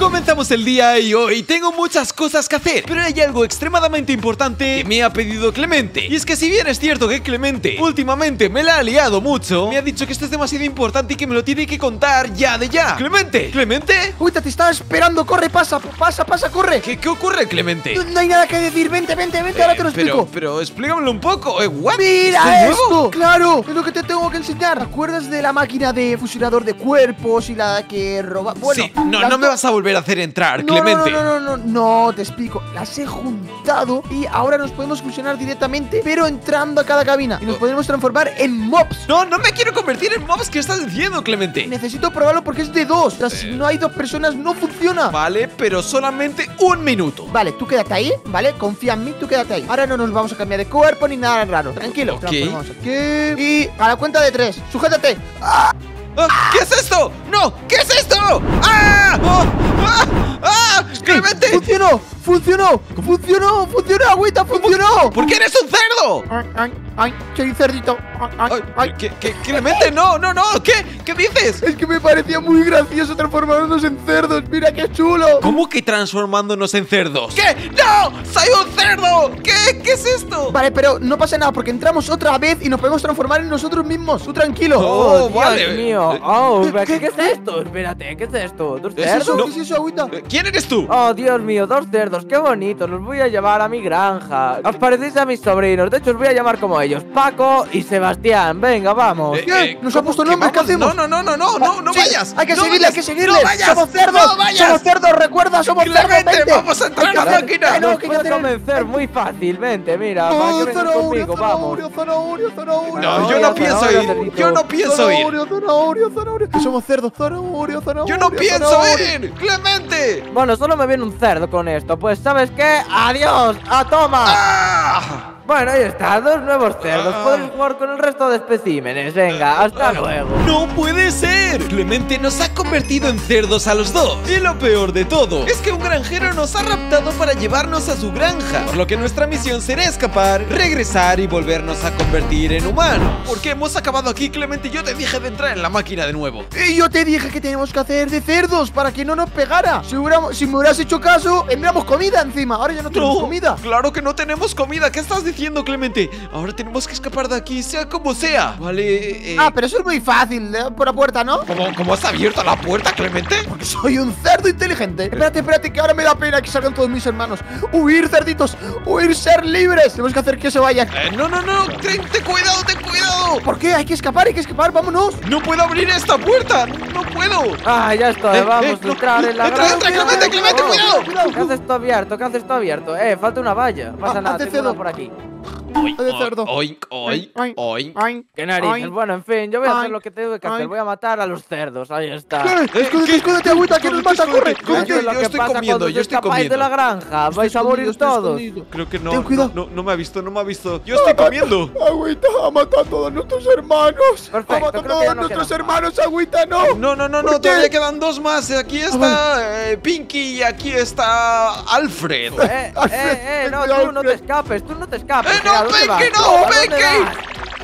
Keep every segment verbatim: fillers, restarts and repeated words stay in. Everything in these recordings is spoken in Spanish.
Comenzamos el día y hoy tengo muchas cosas que hacer, pero hay algo extremadamente importante que me ha pedido Clemente. Y es que si bien es cierto que Clemente últimamente me la ha liado mucho, me ha dicho que esto es demasiado importante y que me lo tiene que contar ya de ya. ¡Clemente! ¿Clemente? Agüita, te estaba esperando, corre, pasa, pasa, pasa, corre. ¿Qué, qué ocurre, Clemente? No, no hay nada que decir, vente, vente, vente, Eh, ahora te lo pero, explico. pero explícamelo un poco, eh, ¿what? ¡Mira ¿Esto es nuevo? esto! ¡Claro! Es lo que te tengo que enseñar. ¿Te acuerdas de la máquina de fusionador de cuerpos y la que roba? Bueno, sí, no, las no me do- vas a volver a hacer entrar, No, Clemente. No, no, no, no, no, te explico. Las he juntado y ahora nos podemos fusionar directamente, pero entrando a cada cabina. Y nos podemos transformar en mobs. No, no me quiero convertir en mobs. ¿Qué estás diciendo, Clemente? Necesito probarlo porque es de dos. O sea, si no hay dos personas, no funciona. Vale, pero solamente un minuto. Vale, tú quédate ahí, ¿vale? Confía en mí, tú quédate ahí. Ahora no nos vamos a cambiar de cuerpo ni nada raro. Tranquilo. Ok. Transformamos aquí. Y a la cuenta de tres, sujétate. ¡Ah! Ah, ¿qué es esto? ¡No! ¿Qué es esto? ¡Ah! ¡Oh! ¡Ah! ¡Ah! ¡Clemente! ¡Funcionó! ¡Funcionó! ¡Funcionó! ¡Funcionó, agüita! ¡Funcionó! ¿Por qué eres un cerdo? ¡Ay, ay, ay! Soy un cerdito. ¡Ay, ay, Ay, ay! ¿qué, qué, Clemente, no, no, no. ¿Qué? ¿Qué dices? Es que me parecía muy gracioso transformarnos en cerdos. ¡Mira qué chulo! ¿Cómo que transformándonos en cerdos? ¿Qué? ¡No! ¡Soy un cerdo! ¿Qué? ¿Qué es esto? Vale, pero no pasa nada porque entramos otra vez y nos podemos transformar en nosotros mismos. Tú tranquilo. Oh, Dios vale. mío. Eh, Oh, ¿qué- ¿qué, qué- qué es esto? Espérate, ¿qué es esto? ¿Dos ¿Es ¿Qué es cerdos? eso? No. ¿Qué es eso, agüita? Eh, ¿Quién eres tú? Oh, Dios mío, dos cerdos, qué bonito. Los voy a llevar a mi granja. Os parecéis a mis sobrinos. De hecho, os voy a llamar como ellos: Paco y Sebastián. Venga, vamos. Eh, ¿Qué? Nos ha ¿cómo puesto que nombre, ¿qué vamos? hacemos? No, no, no, no, no, no, no Sí, vayas. Hay que no seguirle, vayas, hay que seguirle. No vayas. Somos cerdos. No vayas. Somos cerdos, recuerda, somos cerdos. Clemente, vente. vamos a entrar Hay que a la hacer- máquina. Ay, no, Los que puedo ya tenemos- convencer muy fácilmente. Mira, para que Oh, vengan zanahoria, conmigo, vamos. zanahoria, zanahoria, zanahoria. No, yo Zanahoria, no pienso zanahoria, ir. cerdito. Yo no pienso ir. Zanahoria, zanahoria, zanahoria. Que somos cerdos, zanahoria, zanahoria. Yo no pienso zanahoria. ir. Clemente. Bueno, solo me viene un cerdo con esto. Pues, ¿sabes qué? ¡Adiós! ¡A toma! ¡Ah! Bueno, ahí está, dos nuevos cerdos. Ah. Podéis jugar con el resto de especímenes. Venga, hasta luego. ¡No puede ser! Clemente nos ha convertido en cerdos a los dos. Y lo peor de todo es que un granjero nos ha raptado para llevarnos a su granja. Por lo que nuestra misión será escapar, regresar y volvernos a convertir en humanos. Porque hemos acabado aquí, Clemente. Yo te dije de entrar en la máquina de nuevo. Y yo te dije que tenemos que hacer de cerdos para que no nos pegara. Si, hubiéramos- si me hubieras hecho caso, tendríamos comida encima. Ahora ya no tenemos comida. Claro que no tenemos comida. ¿Qué estás diciendo, Clemente? Ahora tenemos que escapar de aquí, sea como sea. Vale. eh, Ah, pero eso es muy fácil, ¿eh? Por la puerta, ¿no? ¿Cómo, ¿Cómo has abierto la puerta, Clemente? Porque soy un cerdo inteligente. Espérate, espérate, que ahora me da pena que salgan todos mis hermanos. Huir, cerditos. Huir, ser libres. Tenemos que hacer que se vayan. Eh, no, no, no. Ten, ten cuidado, ten cuidado. ¿Por qué? Hay que escapar, hay que escapar. Vámonos. No puedo abrir esta puerta. No puedo. Ah, ya estoy, Eh, vamos eh, a no, entrar en la entra, granja. entra, Clemente, Clemente, Oh, cuidado. ¿Qué haces esto abierto? ¿Qué haces esto abierto? Eh, falta una valla. No pasa Ah, nada, hazte tengo una cedo. por aquí. Ay, de cerdo. Oink, oink, Ay, oink. Ay, ¿Qué narices? ay. Bueno, en fin, yo voy a Ay, hacer lo que tengo que hacer. ay. Voy a matar a los cerdos. Ahí está. ¿Qué? Escóndete, escóndete, agüita, que nos mata, corre. Escóndete, Esto es lo yo que estoy pasa comiendo, cuando yo os estoy escapáis de la comiendo. granja. Vais a morir Estoy todos. escondido. Creo que no, Ten no, cuidado. no, no me ha visto, no me ha visto. Yo estoy comiendo. Agüita, ha matado a todos nuestros hermanos. Perfecto, ha matado a creo que todos ya no nuestros quedan hermanos, agüita, no. No, no, no, ¿Por no, qué? todavía quedan dos más. Aquí está eh, Pinky y aquí está Alfred. Eh, eh, eh, no, tú no te escapes, tú no te escapes. ¡Eh, ¿A no, dónde Pinky, vas? no, ¿A dónde Pinky! vas?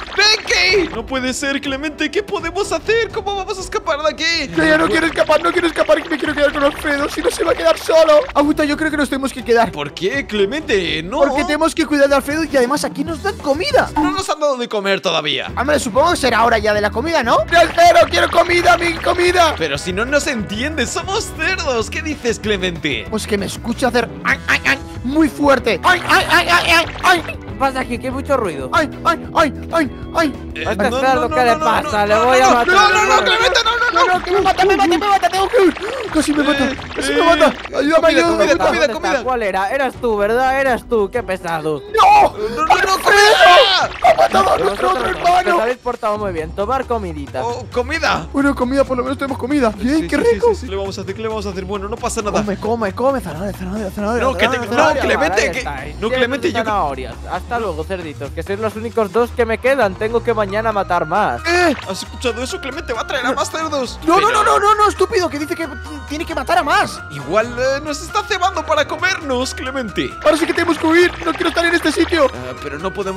¡Pinky! No puede ser, Clemente. ¿Qué podemos hacer? ¿Cómo vamos a escapar de aquí? Que ya no quiero escapar, no quiero escapar, que me quiero quedar con Alfredo, si no se va a quedar solo. Agüita, yo creo que nos tenemos que quedar. ¿Por qué, Clemente? No. Porque tenemos que cuidar de Alfredo y además aquí nos dan comida. No nos han dado de comer todavía. Hombre, supongo que será hora ya de la comida, ¿no? ¡Alfredo, quiero comida, mi comida! Pero si no nos entiendes, somos cerdos. ¿Qué dices, Clemente? Pues que me escucha hacer ay, ay, ay, muy fuerte. ¡Ay, ay, ay, ay, ay! ¡Ay! ¿Qué pasa aquí? Que hay mucho ruido. ¡Ay, ay, ay, ay, ay! Eh, A este cerdo, ¿qué le pasa? Le voy a no, matar. No, no, no, Clemente, no, no, ¡No, no, que me mata, me mata, me mata! ¡Tengo que huir! ¡Casi me mata! ¡Casi me mata! ¡Ayúdame, comida, ayúdame! comida, ayúdame. comida, ¿Dónde comida. está? ¿Cuál era? Eras tú, ¿verdad? Eras tú, qué pesado. ¡No! No, no, no, comida. ¡Ha matado a nuestro Vosotros otro no, que os hermano! habéis portado muy bien. Tomar comidita. Oh, comida. Bueno, comida, por lo menos tenemos comida. Bien, Sí, qué sí, sí, rico. sí, sí, ¿qué le vamos a hacer? ¿Qué le vamos a hacer? Bueno, no pasa nada. Come, come, come, zanahoria, zanahoria, zanahoria. No, que te- zanahoria, no, zanahoria. Clemente, Ahí que- estáis, no, llenos Clemente, de yo- zanahorias. Hasta luego, cerditos, que sois los únicos dos que me quedan. Tengo que mañana matar más. ¡Eh! ¿Has escuchado eso? Clemente va a traer a más cerdos. No, no, Pero no, no, no, no, estúpido, que dice que tiene que matar a más. Igual eh, nos está cebando para comernos, Clemente. Ahora sí que tenemos que huir, no quiero estar en este sitio. Ah, pero no podemos huir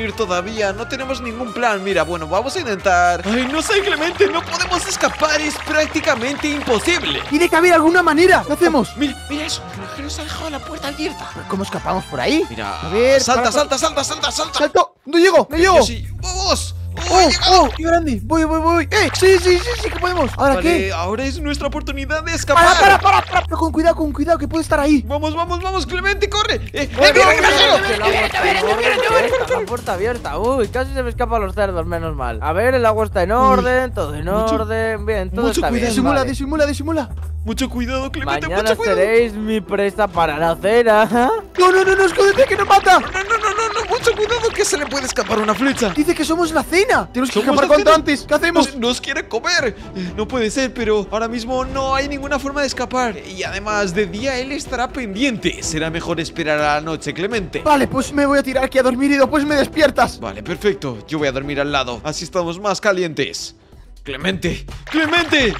salir todavía. No tenemos ningún plan. Mira, bueno, vamos a intentar. Ay, no sé, Clemente, no podemos escapar. Es prácticamente imposible. Tiene que haber alguna manera. ¿Qué hacemos? Mira, mira eso. El granjero se ha dejado la puerta abierta. ¿Cómo escapamos por ahí? Mira, A ver, salta, para- salta, salta, salta, salta. ¡Salto! ¡No llego! ¡No llego! Yo sí. ¡Vamos! ¡Oh, ¡Oh, he llegado! oh! ¡Qué grande! ¡Voy, voy, voy! ¡Eh! ¡Sí, sí, sí, sí que podemos! ¿Ahora Vale, qué? ahora es nuestra oportunidad de escapar. ¡Para, para, para, para! Pero con cuidado, con cuidado, que puede estar ahí. Vamos, vamos, vamos, Clemente, corre. ¡Eh, eh, ¡Oh, mira, no, el granjero! no, no, el agua está en orden, que está la puerta abierta. Uy, casi se me escapan los cerdos, menos mal. A ver, el agua está en orden, todo en mucho- orden. Bien, todo mucho está cuidado. bien. Disimula, vale. disimula, disimula. Mucho cuidado, Clemente, Mañana mucho cuidado. seréis mi presa para la cena. No, no, no, no, escóndete, que nos mata. No, no, no, no, no, mucho cuidado que se le puede escapar una flecha. Dice que somos la cena. Tenemos que Somos escapar la cuanto cena. antes. ¿Qué hacemos? Nos, nos quiere comer. Eh, No puede ser, pero ahora mismo no hay ninguna forma de escapar. Y además, de día él estará pendiente. Será mejor esperar a la noche, Clemente. Vale, pues me voy a tirar aquí a dormir y después me despiertas. Vale, perfecto. Yo voy a dormir al lado. Así estamos más calientes. Clemente, Clemente.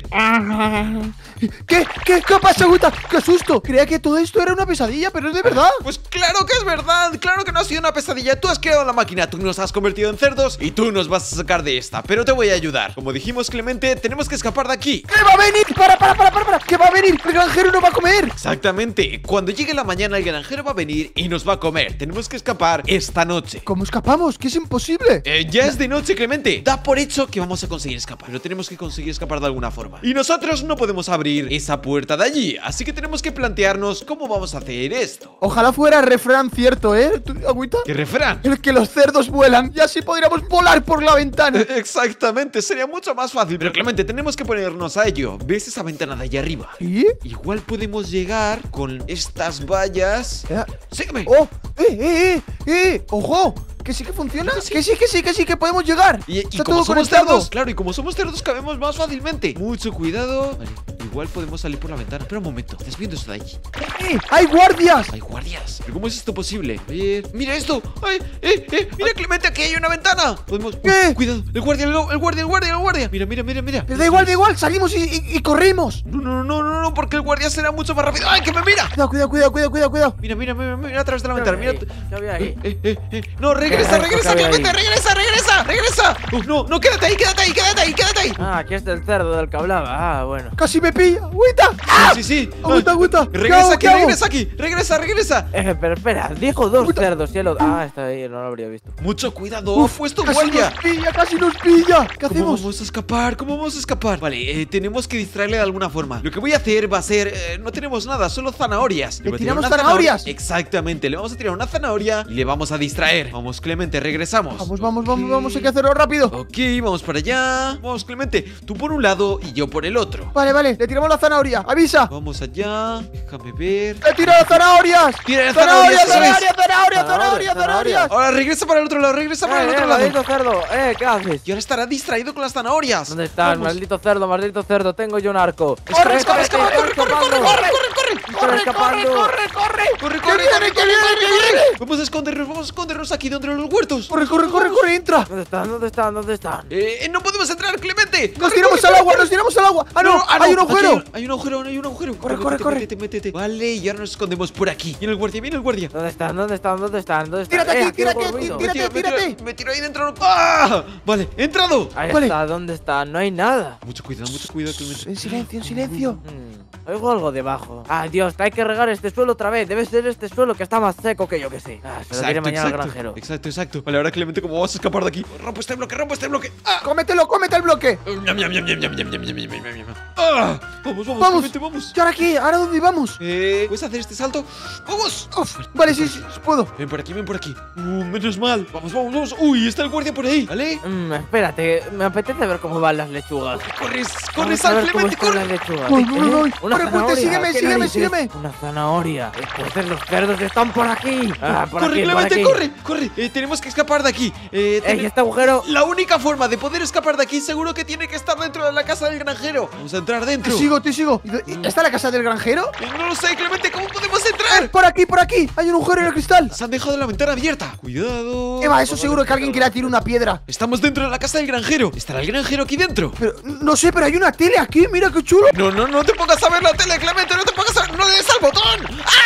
¿Qué? ¿Qué? ¿Qué pasa, Guta? ¡Qué susto! Creía que todo esto era una pesadilla, pero es de verdad. Pues claro que es verdad, claro que no ha sido una pesadilla. Tú has creado la máquina, tú nos has convertido en cerdos y tú nos vas a sacar de esta. Pero te voy a ayudar. Como dijimos, Clemente, tenemos que escapar de aquí. ¿Qué va a venir? ¡Para, para, para, para! para! ¿Qué va a venir? ¡El granjero no va a comer! Exactamente, cuando llegue la mañana el granjero va a venir y nos va a comer. Tenemos que escapar esta noche. ¿Cómo escapamos? ¡Que es imposible! Eh, ya es de noche, Clemente. Da por hecho que vamos a conseguir escapar. Pero tenemos que conseguir escapar de alguna forma. Y nosotros no podemos abrir esa puerta de allí. Así que tenemos que plantearnos cómo vamos a hacer esto. Ojalá fuera refrán cierto, ¿eh? ¿Tú, Agüita? ¿Qué refrán? El que los cerdos vuelan y así podríamos volar por la ventana. Eh, Exactamente, sería mucho más fácil. Pero Clemente, tenemos que ponernos a ello. ¿Ves esa ventana de allá arriba? ¿Y? Igual podemos llegar con estas vallas. Eh, Sígueme. ¡Oh! ¡Eh, eh, eh! ¡Eh! ¡Ojo! ¿Que sí que funciona? Que sí, que sí, que sí, que podemos llegar. Y, y Está como todo somos conectado. cerdos, claro, y como somos cerdos cabemos más fácilmente. Mucho cuidado. Vale, igual podemos salir por la ventana. Espera un momento, ¿estás viendo eso de allí? ¡Eh! ¡Hay guardias! Hay guardias. ¿Pero cómo es esto posible? A ver, mira esto. ¡Ay! ¡Eh! ¡Eh! ¡Mira, Clemente! ¡Aquí hay una ventana! Podemos. ¿Qué? Uh, cuidado, el guardia, el, el guardia, el guardia, el guardia. Mira, mira, mira, mira. Pero da igual, da igual, salimos y, y, y corrimos. No, no, no, no, no, porque el guardia será mucho más rápido. ¡Ay, que me mira! Cuidado, cuidado, cuidado, cuidado, cuidado, cuidado. Mira, mira, mira, mira a través de la ¿Qué ventana. había Mira. ahí? ¿Qué había ahí? Eh, eh, eh. No, regresa, ¿Qué? regresa, ¿Qué había Clemente, ahí? regresa, regresa, regresa. Uh, no, no, quédate ahí, quédate ahí, quédate ahí, quédate ahí. Ah, aquí está el cerdo del que hablaba. Ah, bueno. Casi me pilla. ¡Agüita! ¡Ah! Sí, sí, sí. Agüita, agüita. ¿Qué Regresa hago, aquí, qué hago? regresa aquí, regresa, regresa. Eh, pero espera, dijo dos Puta. cerdos y el otro. Ah, está ahí, no lo habría visto. Mucho cuidado, Uf, ha puesto casi guardia. nos pilla, casi nos pilla. ¿Qué ¿Cómo hacemos? vamos a escapar? ¿Cómo vamos a escapar? Vale, eh, tenemos que distraerle de alguna forma. Lo que voy a hacer va a ser... eh, no tenemos nada, solo zanahorias. ¿Le voy a tirar tiramos una zanahorias? zanahoria- Exactamente, le vamos a tirar una zanahoria y le vamos a distraer. Vamos, Clemente, regresamos. Vamos, vamos, vamos, Ok. vamos, hay que hacerlo rápido. Ok, vamos para allá. Vamos, Clemente, tú por un lado y yo por el otro. Vale, vale, le tiramos la zanahoria. ¡Avisa! Vamos allá, déjame ver. ¡Le tiro las zanahorias! Tira las ¡Zanahorias, zanahorias, ¿sabes? zanahorias, zanahorias, Zanahorias, zanahorias, zanahorias! Ahora regresa para el otro lado, regresa para el Eh, otro eh, lado. maldito cerdo. Eh, ¿qué haces? Y ahora estará distraído con las zanahorias. ¿Dónde estás, Vamos. maldito cerdo, maldito cerdo? Tengo yo un arco. ¡Corre, Espera, corre, espera, corre, estoy corre, corre, escapando. corre, corre! Estoy ¡Corre, corre, escapando. corre, corre! ¡Corre, ¡Que corre, viene, corre, que corre, viene, corre, que corre! viene! Vamos a escondernos, vamos a escondernos aquí dentro de los huertos. ¡Corre, corre, corre, corre! ¡Entra! ¿Dónde están? ¿Dónde están? ¿Dónde están? Eh, no podemos entrar, Clemente. ¡Nos Corre, tiramos corre, al agua, corre. nos tiramos al agua! ¡Ah, no! ah, ¡Hay un aquí agujero! Hay, un- hay un agujero, hay un agujero. Corre, Métete, corre, corre. Métete, métete. Vale, y ahora nos escondemos por aquí. Viene el guardia, viene el guardia. ¿Dónde están? ¿Dónde están? ¿Dónde están? ¿Dónde están? Tírate Eh, aquí, tírate hay aquí, ruido. tírate. Me tiro, me tiro, tírate. Me tiro ahí dentro. ¡Ah! Vale, he entrado. Ahí Vale. está, ¿dónde está? No hay nada. Mucho cuidado, mucho cuidado, Clemente. En silencio, en silencio. Hmm, oigo algo debajo. Ah, Dios, hay que regar este suelo otra vez. Debe ser este suelo que está más seco que yo que sé. Ah, se lo diré mañana al granjero. Exacto, exacto. Vale, ahora Clemente, ¿cómo vamos a escapar de aquí? Rompo este bloque, rompo este bloque. ¡Ah! ¡Cómetelo, cómete el bloque! Ñam, ñam, ñam, ñam, ñam, ñam, ñam, ñam, ñam, ñam, ñam. ¡Ah! Vamos, vamos, ¡Vamos! Clemente, vamos. ¿Y ahora qué? ¿Ahora dónde vamos? Eh, ¿puedes hacer este salto? ¡Vamos! Uf, vale, sí, sí, sí, puedo. Ven por aquí, ven por aquí. Uh, menos mal. Vamos, vamos, vamos. Uy, está el guardia por ahí. ¿Vale? Mm, espérate, me apetece ver cómo van las lechugas. Corres, corre, Vamos a sal, ver cómo Clemente, están las corre. lechugas. Voy, voy, voy. ¿Eh? Una Corre, corre, zanahoria. sígueme, ¿Qué sígueme, narices? sígueme. Una zanahoria. Entonces los cerdos están por aquí. Ah, por corre, aquí, por Clemente, aquí. corre, corre. Eh, tenemos que escapar de aquí. Eh, Eh, ten- ¿y este agujero? La única forma de poder escapar de aquí seguro que tiene que estar dentro de la casa del granjero. Vamos a entrar Te dentro. sigo, te sigo. ¿Y- ¿Está la casa del granjero? Eh, no lo sé, Clemente, ¿cómo podemos entrar? Por aquí, por aquí. Hay un agujero en el cristal. Se han dejado la ventana abierta. Cuidado. Eva, eso seguro que alguien quiera tirar una piedra. Estamos dentro de la casa del granjero. ¿Estará el granjero aquí dentro? Pero no sé, pero hay una tele aquí. Mira qué chulo. No, no, no te pongas a ver la tele, Clemente. No te pongas a... ¡No le des al botón! ¡Ah! Ah, Eh,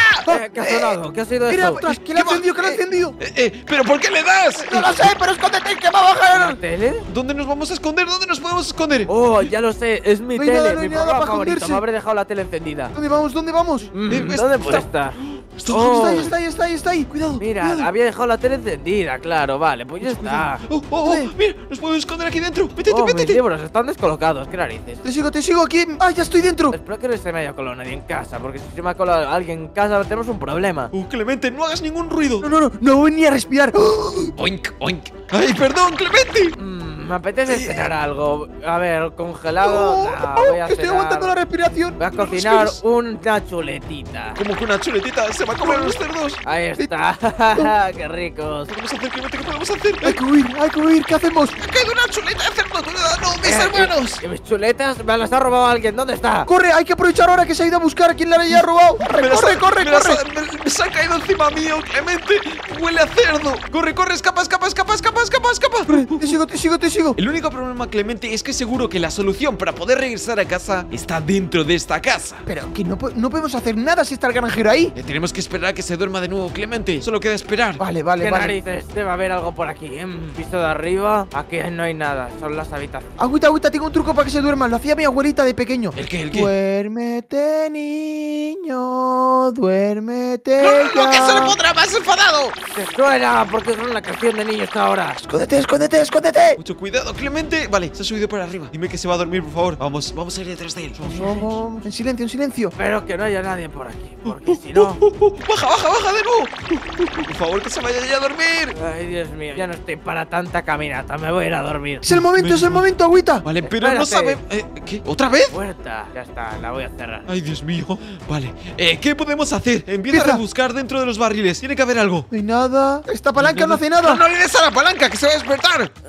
¿Qué, qué ha sonado? ¿Qué ha sido Mira, esto? ostras, ¿qué le ha ¿Qué va? encendido? ¿Qué le ha Eh, encendido? Eh, eh, ¿pero por qué le das? No lo sé, pero escóndete, que va a ¿La bajar. tele? ¿Dónde nos vamos a esconder? ¿Dónde nos podemos esconder? Oh, ya lo sé, es mi No hay tele, nada, no hay mi nada programa para favorito. esconderse. Me habré dejado la tele encendida. ¿Dónde vamos? ¿Dónde vamos? Mm, Eh, ¿Dónde está- puede estar? Esto- Oh. Está ahí, está ahí, está ahí, está ahí. Cuidado. Mira, cuidado. había dejado la tele encendida, claro, vale, pues ya está. Oh, oh, oh, Eh. mira, nos podemos esconder aquí dentro. Métete, Oh, mis métete. libros están descolocados, qué narices. Te sigo, te sigo aquí. ¡Ah, ya estoy dentro! Espero que no se me haya colado nadie en casa, porque si se me ha colado alguien en casa tenemos un problema. Oh, Clemente, no hagas ningún ruido. No, no, no, no voy ni a respirar. ¡Oh! Oink, oink. Ay, perdón, Clemente. Mm, me apetece cenar algo. A ver, congelado. Oh, nah, oh, voy a que estoy cenar. aguantando la respiración. Voy a cocinar una chuletita. Como que una chuletita se va a comer a los cerdos. Ahí está. Qué ricos. ¿Qué podemos hacer, Clemente? ¿Qué podemos hacer? Hay que huir, hay que huir. ¿Qué hacemos? ¡Ha caído una chuleta de cerdo! ¡Cuidado! ¡No, mis Eh, hermanos! eh, mis chuletas me las ha robado alguien. ¿Dónde está? Corre, hay que aprovechar ahora que se ha ido a buscar a quien le haya robado. Corre, Me las corre, ha- corre, me las corre. ha- me- me se ha caído encima mío, Clemente. Huele a cerdo. Corre, corre, escapa, escapa, escapa, escapa, escapa, escapa. Corre, te sigo, te sigo, te sigo. El único problema, Clemente, es que seguro que la solución para poder regresar a casa está dentro de esta casa. Pero que no, po- no podemos hacer nada si está el granjero ahí. Eh, tenemos que esperar a que se duerma de nuevo, Clemente. Solo queda esperar. Vale, vale, ¿Qué vale. narices? Debe haber algo por aquí. En piso de arriba. Aquí no hay nada. Son las habitaciones. Agüita, agüita, tengo un truco para que se duerma. Lo hacía mi abuelita de pequeño. ¿El qué? ¿El qué? Duérmete, niño, duérmete ¡No, no, no! ¡Que se le ya. pondrá más enfadado! ¡Se suena! Porque es una canción de niños ahora. Escóndete, escóndete, escóndete. Mucho cuidado, Clemente. Vale, se ha subido por arriba. Dime que se va a dormir, por favor. Vamos, vamos a ir detrás de él. Vamos. Vamos, en silencio, en silencio. Espero que no haya nadie por aquí. Porque si no. Uh, uh, baja, baja, baja de nuevo. Uh, uh, por favor, que se vaya ya a dormir. Ay, Dios mío. Ya no estoy para tanta caminata. Me voy a ir a dormir. Es el momento, es el momento, agüita. Vale, pero no Espérate. sabe. Eh, ¿Qué? ¿Otra vez? Puerta. Ya está. La voy a cerrar. Ay, Dios mío. Vale. Eh, ¿qué podemos hacer? Empieza a Empieza. rebuscar dentro de los barriles. Tiene que haber algo. No hay nada. Esta palanca no hace No, nada. no le des a la palanca, que se va a despertar. Eh,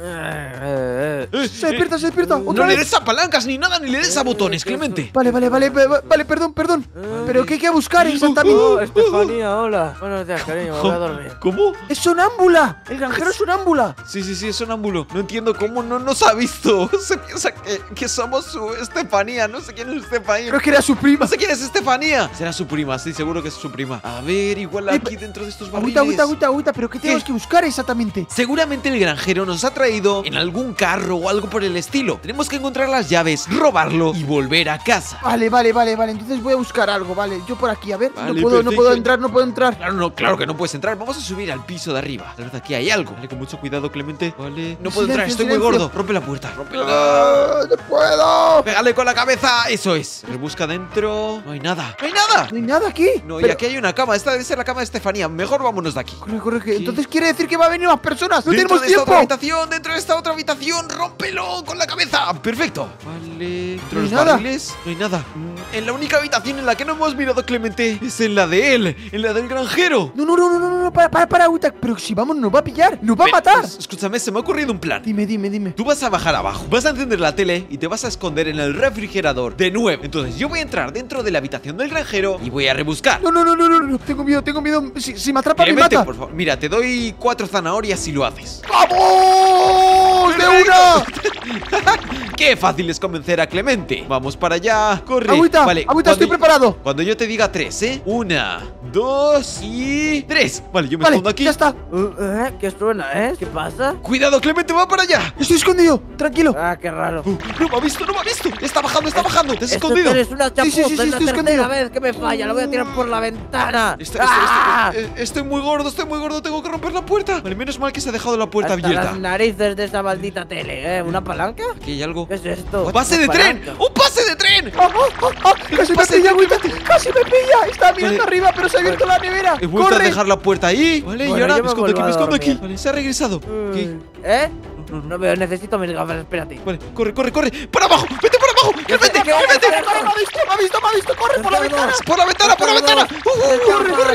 eh, eh. Eh, Se despierta, se despierta. eh, Otra no le vez. des a palancas ni nada, ni le des a botones, Clemente. Vale, vale, vale, vale, vale, perdón, perdón. Pero ¿qué hay que buscar exactamente? Oh, Estefanía, hola. Buenos días, cariño. Me voy a dormir. ¿Cómo? Es sonámbula. El granjero es sonámbula. Sí, sí, sí, es sonámbulo. No entiendo cómo no nos ha visto. Se piensa que, que somos su Estefanía. No sé quién es Estefanía. Creo que era su prima. No sé quién es Estefanía. Será su prima, sí, seguro que es su prima. A ver, igual Eh, aquí dentro de estos barriles. Agüita, agüita, agüita, agüita. ¿Pero qué tenemos que buscar exactamente? Seguramente el granjero nos ha traído en algún carro o algo por el estilo. Tenemos que encontrar las llaves, robarlo y volver a casa. Vale, vale, vale, vale. Entonces voy a buscar algo, vale. Yo por aquí, a ver. Vale, no puedo, no perfecto. puedo entrar, no puedo entrar. Claro, no, claro que no puedes entrar. Vamos a subir al piso de arriba. Tal vez aquí hay algo. Vale, con mucho cuidado, Clemente. Vale. No puedo Silencio, entrar, estoy muy silencio. gordo. Rompe la puerta. Rómpela. ¡Ah, ¡No puedo! Pégale con la cabeza. Eso es. Rebusca dentro. No hay nada. No hay nada. No hay nada aquí. No, y Pero- aquí hay una cama. Esta debe ser la cama de Estefanía. Mejor vámonos de aquí. Corre, corre, que ¿Qué? entonces quiere decir que va a venir más personas. ¡No Dentro tenemos de esta tiempo! otra habitación, dentro de esta otra habitación, rómpelo con la cabeza. Perfecto. Vale. Dentro No de hay los nada. barriles, no hay nada. Mm, En la única habitación en la que no hemos mirado, Clemente, es en la de él, en la del granjero. No, no, no, no, no, no, para, para, para, agüita. Pero si vamos, nos va a pillar. Nos va a Ven, matar. es- Escúchame, se me ha ocurrido un plan. Dime, dime, dime. Tú vas a bajar abajo, vas a encender la tele y te vas a esconder en el refrigerador de nuevo. Entonces yo voy a entrar dentro de la habitación del granjero y voy a rebuscar. No, no, no, no, no, no. Tengo miedo, tengo miedo. Si, si me atrapa, me Clemente, mata. por favor. Mira, te doy cuatro zanahorias si lo haces. ¡Vamos! ¡De una! Qué fácil es convencer a Clemente. Vamos para allá. Corre. Agüita, vale, agüita, estoy cuando- preparado. Cuando yo te diga tres, ¿eh? Una, dos y tres. Vale, yo me Vale, escondo aquí. ya está. Uh, ¿eh? ¿Qué suena, eh? ¿Qué pasa? Cuidado, Clemente, va para allá. Estoy escondido. Tranquilo. Ah, qué raro. Uh, no me ha visto, no me ha visto. Está bajando, está bajando. Te has Esto escondido. eres una chapuza, Sí, sí, sí, sí, es la estoy tercera escondido. vez que me falla, lo voy a tirar por la ventana. Estoy, estoy- ¡Ah! estoy- eh, estoy muy gordo, estoy muy gordo. Tengo que romper la puerta. Vale, menos mal que se ha dejado la puerta Hasta abierta. las narices de esa maldita tele, ¿eh? ¿Una palanca? Aquí hay algo. ¿Qué es esto? ¡Pase Una de tren! palanca. ¡Un pase de tren! ¡Ah, ah, ah! ¡Casi me Pase, pilla, agüita! ¡Casi me pilla! Estaba mirando Vale. arriba, pero se ha abierto la nevera. He vuelto a ¡Corre! dejar la puerta ahí. Vale, y Bueno, ahora yo me me escondo aquí, vuelvo me a escondo aquí. dormir. Vale, se ha regresado. ¿Qué? Mm, ¿Eh? No, no. No veo, necesito mis gafas, espérate. Vale, corre, corre, corre. ¡Para abajo! ¡Vete para abajo! ¡Clemente! ¿Qué va a ¡Clemente! hacer? ¡Corre, me ha visto, me ha visto, me ha visto! ¡Corre por la ventana! ¡Por la ventana, por la ventana! ¡Uh, uh, corre, corre!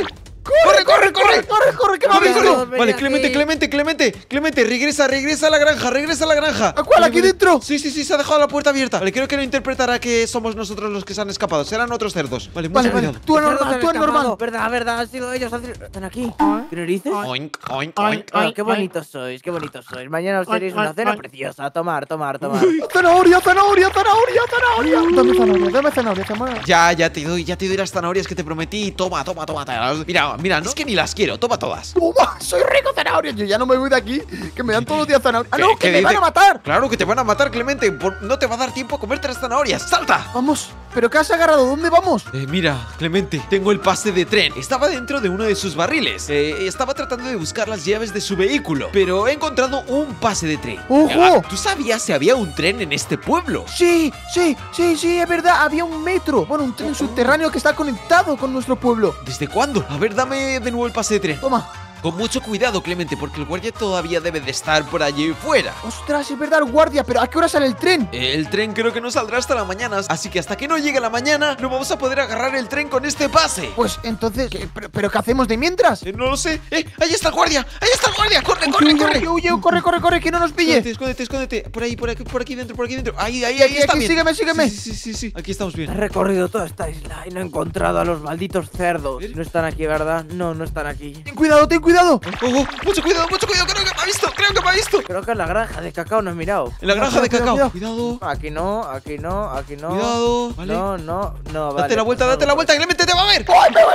¡Corre, corre, corre! corre, corre, que va ¡Corre, visto. corre! Vale, Clemente, Clemente, Clemente Clemente, regresa, regresa a la granja, regresa a la granja. ¿A cuál? Vale, ¿Aquí vale. dentro? Sí, sí, sí, se ha dejado la puerta abierta. Vale, creo que no interpretará que somos nosotros los que se han escapado. Serán otros cerdos. Vale, mucho Vale, vale, cuidado. tú Los cerdos normal, han tú escapado. normal. Verdad, verdad, han sido ellos. han sido- ¿Están aquí? ¿Qué narices? Oink, oink, Ay, oink. Ah, qué bonitos sois, qué bonitos sois. Mañana os tenéis una cena preciosa. Tomar, tomar, tomar. Zanahoria, zanahoria, zanahoria, zanahoria. Dame zanahoria, dame zanahoria, zanahoria. Ya, ya te doy, ya te doy las zanahorias que te prometí. Toma, toma, toma. Mira, mira, no es que ni las quiero. Toma todas. Toma, soy rico zanahoria. Yo ya no me voy de aquí, que me dan todos los días zanahoria. ¡Ah, ¿Qué- no, qué que me van dice? a matar! Claro que te van a matar, Clemente. Por- No te va a dar tiempo a comerte las zanahorias. ¡Salta! Vamos, ¿pero qué has agarrado? ¿Dónde vamos? Eh, mira, Clemente, tengo el pase de tren. Estaba dentro de uno de sus barriles. Eh, estaba tratando de buscar las llaves de su vehículo, pero he encontrado un pase de tren. ¡Ojo! Ah, ¿tú sabías si había un tren en este pueblo? Sí, sí, sí, sí, es verdad, había un metro. Bueno, un tren subterráneo que está conectado con nuestro pueblo. ¿Desde cuándo? A ver, dame de nuevo el pase de tren. Toma. Con mucho cuidado, Clemente, porque el guardia todavía debe de estar por allí fuera. Ostras, es verdad, guardia, pero ¿a qué hora sale el tren? El tren creo que no saldrá hasta la mañana, así que hasta que no llegue la mañana no vamos a poder agarrar el tren con este pase. Pues entonces, ¿qué- pero, pero ¿qué hacemos de mientras? Eh, no lo sé. ¡Eh! ¡Ahí está el guardia! ¡Ahí está el guardia! ¡Corre, Uy, corre, uy, corre! uy, uy, uy, corre, corre, corre, que no nos pille. Escóndete, escóndete, escóndete. Por ahí, por aquí, por aquí dentro, por aquí dentro. Ahí, ahí, Aquí, ahí está aquí, bien. sígueme, sígueme. Sí, sí, sí, sí. Aquí estamos He bien. recorrido toda esta isla y no he encontrado a los malditos cerdos. No están aquí, ¿verdad? No, no están aquí. Ten cuidado, ten cuidado. Oh, oh, mucho cuidado, mucho cuidado. Creo que me ha visto, creo que me ha visto. Creo que en la granja de cacao no he mirado. En la granja de Cuidado, cacao. cuidado, Cuidado, Aquí no, aquí no, aquí no. cuidado. Vale. No, no, no, vale. Date la vuelta, date la vuelta. Clemente te va a ver.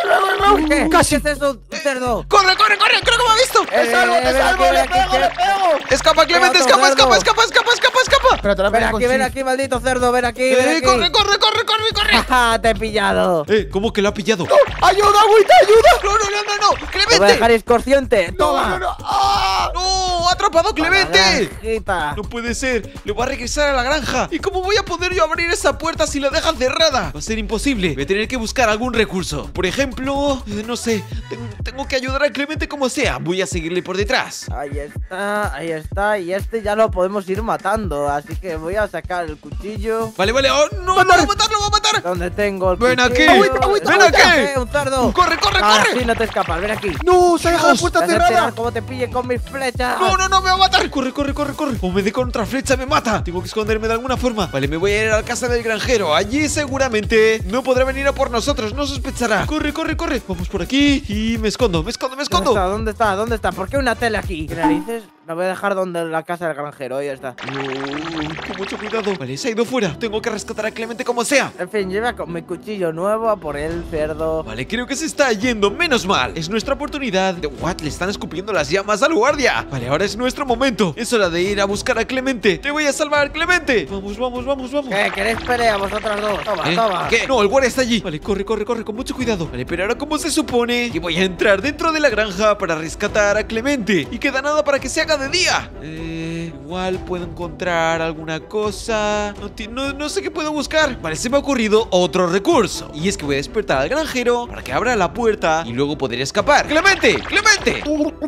¿Qué? Casi. ¿Qué es eso, un cerdo? ¡Corre, corre, corre! ¡Creo que me ha visto! ¡Te salvo, te salvo! ¡Le pego, le pego! ¡Escapa, Clemente! Otro ¡Escapa, escapa, cerdo. escapa, escapa, escapa, escapa! Espérate, ahora Ven vengo aquí, ven con- aquí, maldito cerdo, ven aquí, ven ¡Eh, aquí. corre, corre, corre, corre, corre! ¡Ja, te he pillado! ¡Eh! ¿Cómo que lo ha pillado? ¡Ayuda, agüita, ayuda! ¡No, no, no, no, no! Te voy a ¡Clemente! dejar inconsciente. No, ¡Toma! no, no. ¡Ah! ¡No! ¡Ha atrapado a Clemente! Granjita. No puede ser, le voy a regresar a la granja. ¿Y cómo voy a poder yo abrir esa puerta si la dejan cerrada? Va a ser imposible, voy a tener que buscar algún recurso. Por ejemplo, eh, no sé, ten- tengo que ayudar a Clemente como sea. Voy a seguirle por detrás. Ahí está, ahí está. Y este ya lo podemos ir matando. Así que voy a sacar el cuchillo. Vale, vale, oh, no, no, lo voy a matar, lo voy a matar. ¿Dónde tengo el Ven cuchillo? aquí. Agüita, agüita, ven agüita. aquí. Eh, ¡Un cerdo! ¡Corre, corre, Ahora corre! sí no te escapas, ven aquí. ¡No! ¡Se ha dejado la puerta Te vas a cerrada! enterar cómo te pille con mis flechas. No, no, no, me va a matar. Corre, corre, corre, corre. O me dé contra flecha, me mata. Tengo que esconderme de alguna forma. Vale, me voy a ir a la casa del granjero. Allí seguramente no podrá venir a por nosotros. No sospechará. Corre, corre, corre. Vamos por aquí y me escondo, me escondo, me ¿Dónde está? escondo. ¿Dónde está? ¿Dónde está? ¿Por qué una tele aquí? ¿Qué narices? La voy a dejar donde la casa del granjero. Ya está. Uy, con mucho cuidado. Vale, se ha ido fuera. Tengo que rescatar a Clemente como sea. En fin, lleva con mi cuchillo nuevo a por el cerdo. Vale, creo que se está yendo. Menos mal. Es nuestra oportunidad. De... What? Le están escupiendo las llamas al guardia. Vale, ahora es nuestro momento. Es hora de ir a buscar a Clemente. Te voy a salvar, Clemente. Vamos, vamos, vamos, vamos. ¿Qué? ¿Queréis pelea vosotros dos? Toma, ¿Eh? toma. ¿Qué? No, el guardia está allí. Vale, corre, corre, corre, con mucho cuidado. Vale, pero ahora ¿cómo se supone que voy a entrar dentro de la granja para rescatar a Clemente? Y queda nada para que se haga de día. Eh, igual puedo encontrar alguna cosa. No, ti- no, no sé qué puedo buscar. Vale, se me ha ocurrido otro recurso. Y es que voy a despertar al granjero para que abra la puerta y luego poder escapar. ¡Clemente! ¡Clemente!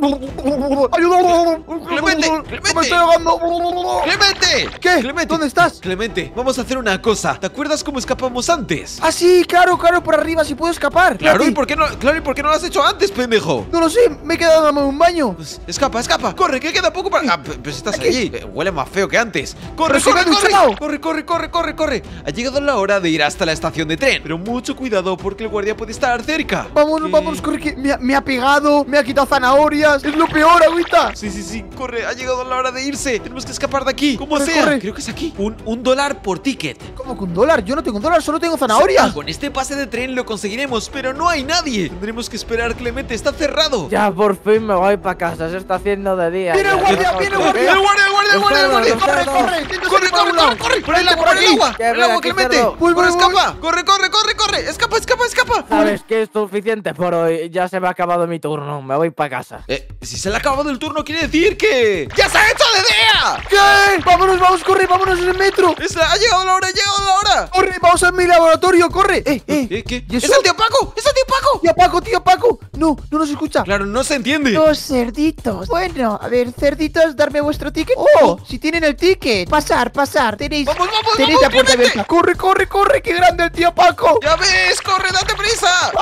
¡Ayuda! Clemente, ¡Me Clemente. estoy ahogando! ¡Clemente! ¿Qué? Clemente. ¿Dónde estás? Clemente, vamos a hacer una cosa. ¿Te acuerdas cómo escapamos antes? Ah, sí, claro, claro, por arriba, si puedo escapar. Claro, ¿y Espérate. por qué no, claro, ¿y por qué no lo has hecho antes, pendejo? No lo sé, me he quedado en un baño. Pues, escapa, escapa. Corre, que queda poco para. Ah, p- pues estás Aquí. allí. Eh, huele más feo que antes. Corre, Pero si corre, me he corre. duchado. Corre, corre, corre, corre, corre. Ha llegado la hora de ir hasta la estación de tren. Pero mucho cuidado porque el guardia puede estar cerca. Vámonos, ¿Qué? vámonos, corre, que me ha, me ha pegado, me ha quitado zanahorias. Es lo peor, agüita. Sí, sí, sí, corre, ha llegado la hora de irse. Tenemos que escapar de aquí. Como Corre, sea. corre. Creo que es aquí. Un, un dólar por ticket. ¿Cómo que un dólar? Yo no tengo un dólar, solo tengo zanahorias. Con este pase de tren lo conseguiremos, pero no hay nadie. Tendremos que esperar, Clemente, está cerrado. Ya por fin me voy para casa, se está haciendo de día. ¡Viene el Ya, guardia, ya, viene el ya. ¡El guardia, el guardia, el guardia, el guardia! Los Corre, cerdos. corre, intento ¡Corre, salir por corre, un lado. corre, corre! ¡Por el Vente agua, por por el aquí. agua! Que ¡Por el ven agua, aquí, Clemente! cerdo. Voy, voy, ¡Corre, voy. escapa! ¡Corre, corre, corre, corre! ¡Escapa, escapa, escapa! Sabes que es suficiente por hoy, ya se me ha acabado mi turno, me voy para casa. Eh, si se le ha acabado el turno, quiere decir que... ¡Ya se ha hecho de día! ¿Qué? Vámonos, vamos, corre, vámonos en el metro. Es la- ¡Ha llegado la hora, ha llegado la hora! Corre, vamos a mi laboratorio, corre. Eh, eh. ¿Eh, qué? ¿Y ¡Es eso? el tío Paco! ¡Es el tío Paco! Tío Paco, tío Paco. No, no nos escucha. Claro, no se entiende. Los cerditos. Bueno, a ver, cerditos, darme vuestro ticket. Oh, si tienen el ticket. Pasar, pasar. Tenéis. ¡Vamos, vamos, Tenéis vamos, la puerta Clemente! abierta. Corre, corre, corre. Qué grande el tío Paco. ¡Ya ves! ¡Corre, date prisa! Vamos,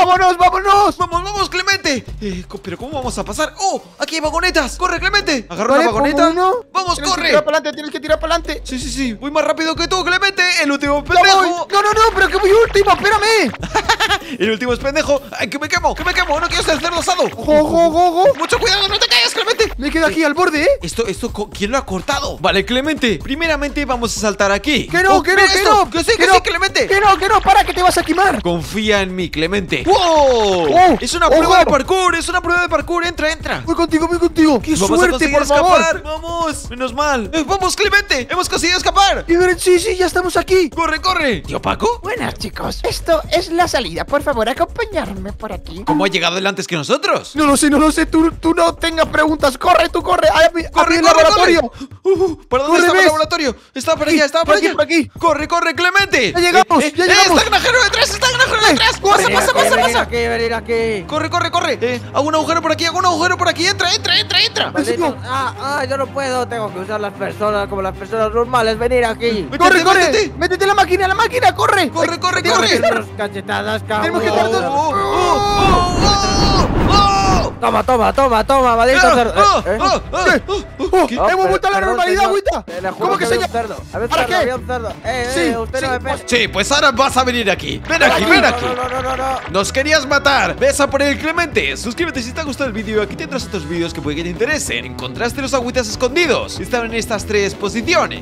¡Vámonos, vámonos! ¡Vamos, vamos, Clemente! Eh, co- ¿Pero cómo vamos a pasar? ¡Oh! ¡Aquí hay vagonetas! ¡Corre, Clemente! Agarra Vale, una vagoneta. pongo uno. ¡Vamos, Tienes que corre! tirar para adelante, tienes que tirar para adelante. Sí, sí, sí. Voy más rápido que tú, Clemente. El último ¡Ya voy! pendejo. No, no, no, pero que voy último, espérame. El último es pendejo. ¡Ay, que me quemo! ¡Que me quemo! ¡No quiero ser cerdo asado! ¡Ojo, ojo, ojo, ojo! ¡Mucho cuidado! ¡No te caigas, Clemente! Me quedo aquí al borde, ¿eh? Esto, esto, co- ¿quién lo ha cortado? Vale, Clemente. Primeramente vamos a saltar aquí. ¡Que no, Oh, que no, mira que esto. no! ¡Que sí, que, no, sí, Clemente! ¡Que no, que no! ¡Para, que te vas a quemar! Confía en mí, Clemente. ¡Wow! Oh, es una ojo. prueba de parkour. Es una prueba de parkour. Entra, entra. Voy contigo, voy contigo. ¡Qué Vamos a suerte, conseguir por favor! escapar. Vamos. Menos mal. Eh, vamos, Clemente. Hemos conseguido escapar. Y ver, sí, sí, ya estamos aquí. Corre, corre. ¿Tío Paco? Buenas, chicos. Esto es la salida. Por favor, acompañarme por aquí. ¿Cómo ha llegado él antes que nosotros? No lo sé, no lo sé. Tú, tú no tengas preguntas. ¡Corre, tú corre! ¡Ahí, ahí ¡Corre, el corre, laboratorio! corre! Uh, uh, ¿Para dónde Corre, estaba el ¿ves? laboratorio? Estaba por Aquí, allá, estaba por por aquí, allá. por aquí. ¡Corre, corre, Clemente! Ya llegamos, Eh, ya eh, llegamos. ¡Está el granjero detrás! ¡Está el granjero detrás! ¡Pasa, Venid pasa, aquí, pasa, venid pasa! aquí, venid aquí. ¡Corre, corre, corre! Eh, hago un agujero por aquí, hago un agujero por aquí. ¡Entra, entra, entra, entra! Malditos- Ah, ah, yo no puedo. Tengo que usar las personas como las personas normales. Venir aquí. Métete, ¡Corre, corre! métete. ¡Métete en la máquina, en la máquina! ¡Corre! ¡Corre, corre, Tenemos corre! que dar- Dos cachetadas, Tenemos que cabrón. dar- ¡Oh, oh, oh, oh, oh! Toma, toma, toma, toma, maldito ¡Ah, cerdo. ah, Eh, eh. ah, ah, Oh, oh! ¿Qué? hemos Oh, vuelto a la perdón, normalidad, señor. agüita. Eh, le juro ¿Cómo que había señor? un cerdo? Había un ¿Para cerdo, qué? había un cerdo. Eh, Sí, eh, usted sí, no me pues- pega. Sí, pues ahora vas a venir aquí. Ven aquí, aquí. ven No, aquí. no, no, no, no. Nos querías matar. Ves a por el Clemente. Suscríbete si te ha gustado el vídeo. Aquí tendrás otros vídeos que puede que te interesen. Encontraste los agüitas escondidos. Estaban en estas tres posiciones.